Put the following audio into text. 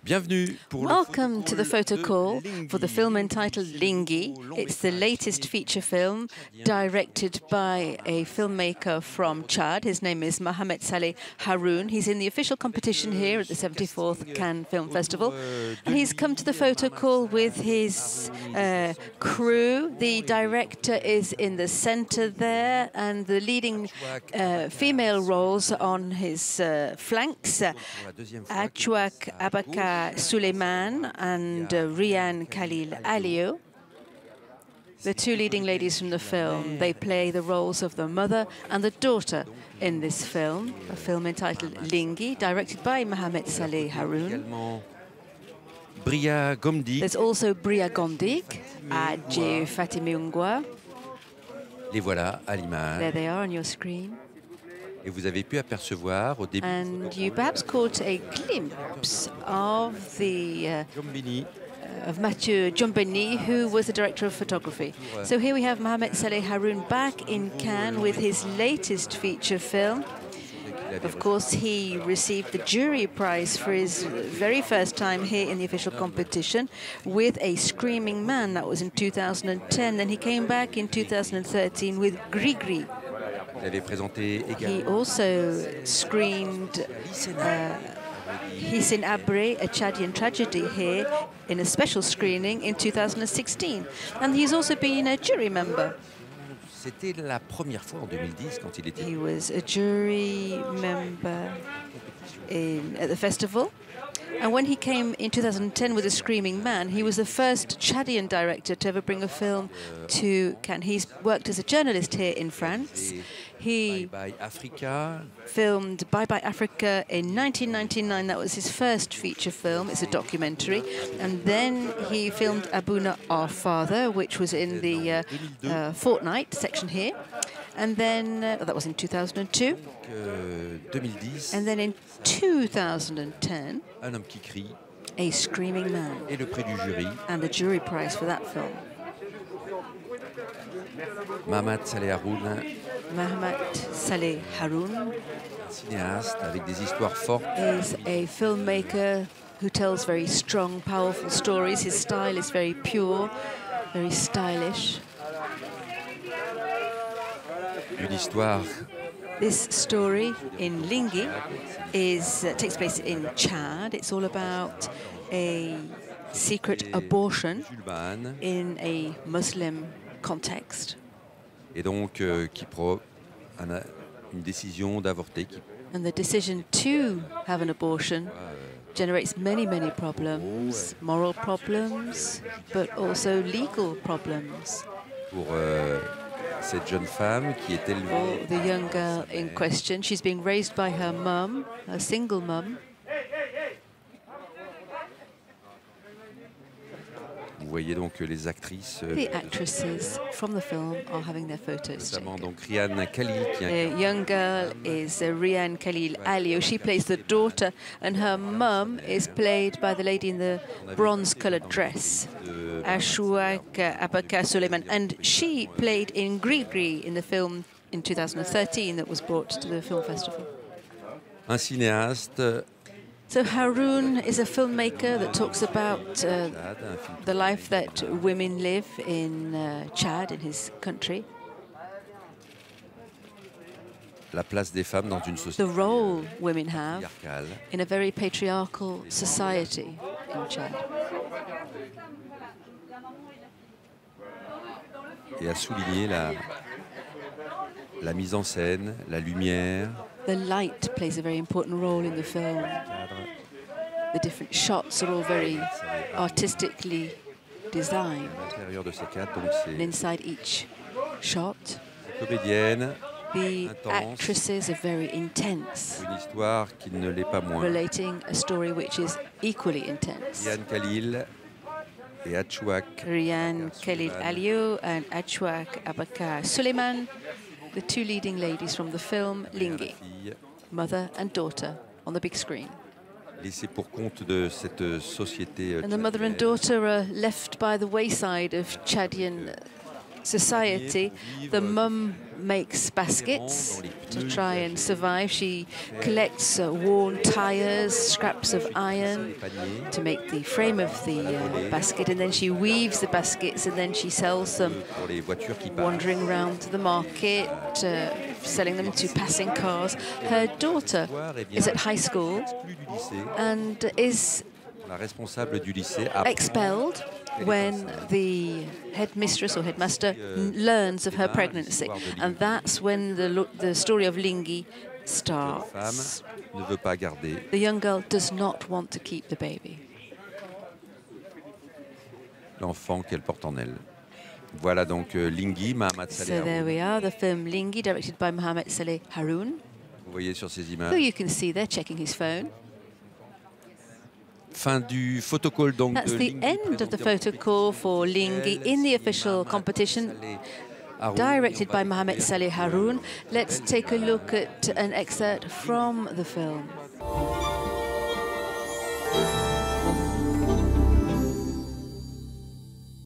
Welcome to the photo call for the film entitled Lingi. It's the latest feature film directed by a filmmaker from Chad. His name is Mohamed Saleh Haroun. He's in the official competition here at the 74th Cannes Film Festival. And he's come to the photo call with his crew. The director is in the center there, and the leading female roles on his flanks, Achouak Abaka Suleiman and Rian Khalil Alio. The two leading ladies from the film, they play the roles of the mother and the daughter in this film, a film entitled Lingi, directed by Mohamed Saleh Haroun. There's also Bria Gondig, Adjeu Fatimi Ungwa. Les voilà à l'image. There they are on your screen. Et vous avez pu apercevoir au début. And you perhaps caught a glimpse of the of Mathieu Djombeni, who was the director of photography. So here we have Mohamed Saleh Haroun back in Cannes with his latest feature film. Of course, he received the jury prize for his very first time here in the official competition with A Screaming Man. That was in 2010. Then he came back in 2013 with Gris Gris. He also screened Hissène Habré, A Chadian Tragedy, here in a special screening in 2016. And he's also been a jury member. He was a jury member at the festival. And when he came in 2010 with A Screaming Man, he was the first Chadian director to ever bring a film to Cannes. He's worked as a journalist here in France. He filmed Bye Bye Africa in 1999. That was his first feature film. It's a documentary. And then he filmed Abuna, Our Father, which was in the Fortnight section here. And then, that was in 2002. And then in 2010, A Screaming Man. And the jury prize for that film. Mohamed Saleh Haroun. Mohamed Saleh Haroun is a filmmaker who tells very strong, powerful stories. His style is very pure, very stylish. This story in Lingi takes place in Chad. It's all about a secret abortion in a Muslim context. Et donc, qui prend une décision d'avorter. And the decision to have an abortion generates many, many problems, moral problems, but also legal problems. Pour cette jeune femme qui est élevée. For the young girl in question, she's being raised by her mum, a single mum. Vous voyez donc les actrices. The actresses from the film are having their photos taken. Donc Rian Khalil. The young girl is Rian Khalil Alio. She plays the daughter, and her mum is played by the lady in the bronze-colored dress, Achouak Abaka Suleiman, and she played in Gris Gris in the film in 2013 that was brought to the film festival. Un cinéaste. So Haroun is a filmmaker that talks about the life that women live in Chad, in his country. La place des femmes dans une société. The role women have in a very patriarchal society in Chad. Et a souligné la mise en scène, la lumière. The light plays a very important role in the film. The different shots are all very artistically designed. And inside each shot, the actresses are very intense, relating a story which is equally intense. Rian Khalil Alio and Achouak Abaka Suleiman, the two leading ladies from the film Lingi, mother and daughter, on the big screen. And the mother and daughter are left by the wayside of Chadian society, the mum makes baskets to try and survive. She collects worn tires, scraps of iron to make the frame of the basket, and then she weaves the baskets and then she sells them, wandering around the market, selling them to passing cars. Her daughter is at high school and is expelled when the headmistress or headmaster learns of her pregnancy, and that's when the story of Lingui starts. The young girl does not want to keep the baby. L'enfant qu'elle porte en elle. Voilà donc Lingui, Mahamat Saleh Haroun. So there we are, the film Lingui, directed by Mahamat Saleh Haroun. Vous voyez sur ces Who images. you can see there checking his phone. Fin du photocall donc That's de the Lingui, end of the présenté photo call for Lingui in the official competition, directed by Mahamat Saleh Haroun. Let's take a look at an excerpt from the film.